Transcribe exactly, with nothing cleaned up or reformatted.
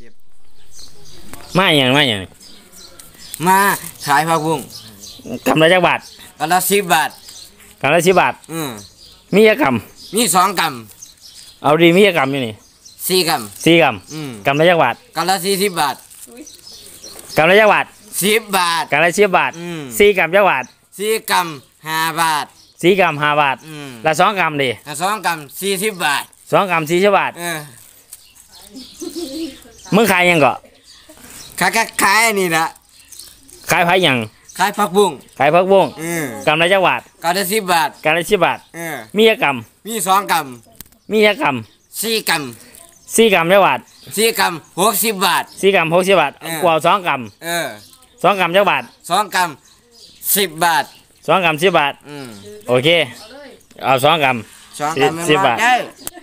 มาอย่างมาอย่างมาขายผักบุ้งกำไรจักบาทกำละสิบบาทกำไรสิบบาทอืมมีกี่กำมีสองกำเอาดีมีกี่กำอยู่นี่สี่กำสี่กำอืมกำไรจักบาทกำละสี่สิบบาทกำไรจักบาทสิบบาทกำไรสิบบาทอืมสี่กำจักบาทสี่กำห้าบาทสี่กำห้าบาทอืมละสองกำดิละสองกำสี่สิบบาทสองกำสี่สิบบาทเออมึงขายยังก็ขายขายนี่นะขายไผ่ยังขายผักบุ้งขายผักบุ้งอืมกำไรจักบาทกำละสิบบาทกำไรสิบบาทเออมีกี่กำมีสองกำมีกี่กำสี่กำสี่กำจักบาทสี่กำหกสิบบาทสี่กำหกสิบบาทกว่าสองกำเออำสองกำจักบาทสองกำสิบบาทสองกำสิบบาทอืมโอเคเอาสองกำสองกำสิบบาทได้